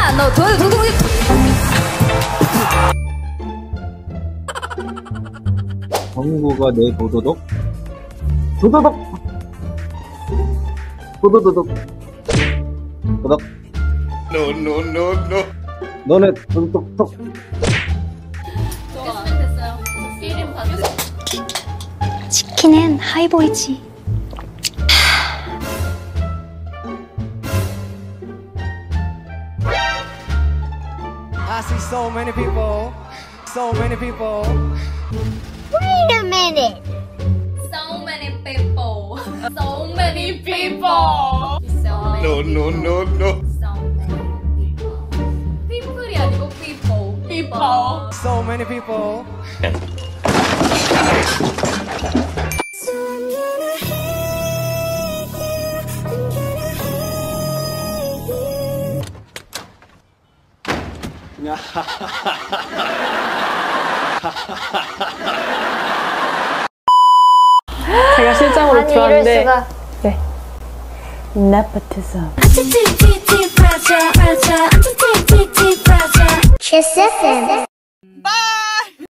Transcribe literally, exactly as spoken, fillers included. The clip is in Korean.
야, 너 도, 도, 도, 정구가 내 도도독? 도도독! 도도도독! 도덕! No, no, no, no. 너네 도도독독! 좋아. 됐어요. 필름 받으세요. 치킨은 하이보이지. I see so many people, so many people. Wait a minute. So many people. So many people. So No, many no, no, no. So many people. people이 아니고 people. people. So many people. 제가 실장으로 아니, 들어왔는데 이럴 수가. 네. 네포티즘. 에스에스엠.